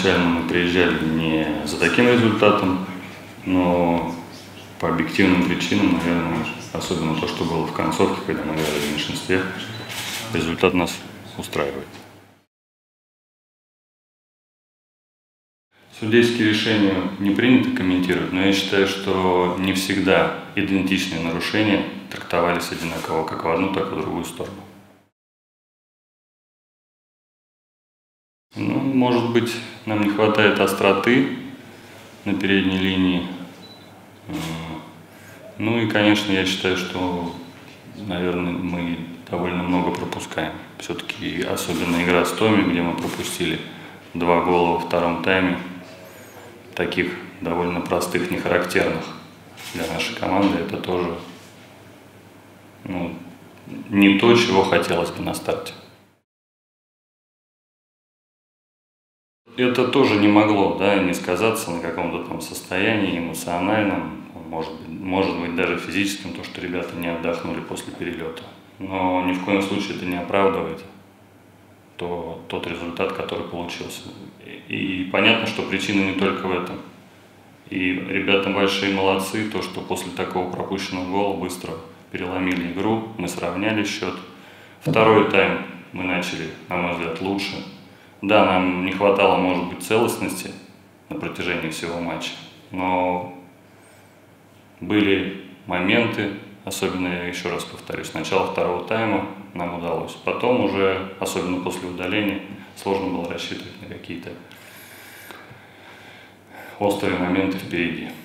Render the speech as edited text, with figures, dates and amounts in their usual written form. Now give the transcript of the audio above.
изначально мы приезжали не за таким результатом, но по объективным причинам, наверное, особенно то, что было в концовке, когда мы играли в меньшинстве, результат нас устраивает. Судейские решения не принято комментировать, но я считаю, что не всегда идентичные нарушения трактовались одинаково как в одну, так и в другую сторону. Ну, может быть, нам не хватает остроты на передней линии. Ну и, конечно, я считаю, что, наверное, мы довольно много пропускаем. Все-таки особенно игра с Томи, где мы пропустили 2 гола во втором тайме, таких довольно простых, нехарактерных для нашей команды. Это тоже не то, чего хотелось бы на старте. Это тоже не могло, не сказаться на каком-то там состоянии эмоциональном, может быть даже физическом, то, что ребята не отдохнули после перелета. Но ни в коем случае это не оправдывает тот результат, который получился. И понятно, что причина не только в этом. И ребята большие молодцы, то, что после такого пропущенного гола быстро переломили игру, мы сравняли счет. Второй тайм мы начали, на мой взгляд, лучше. Да, нам не хватало, может быть, целостности на протяжении всего матча, но были моменты, особенно, я еще раз повторюсь, начало второго тайма нам удалось. Потом уже, особенно после удаления, сложно было рассчитывать на какие-то острые моменты впереди.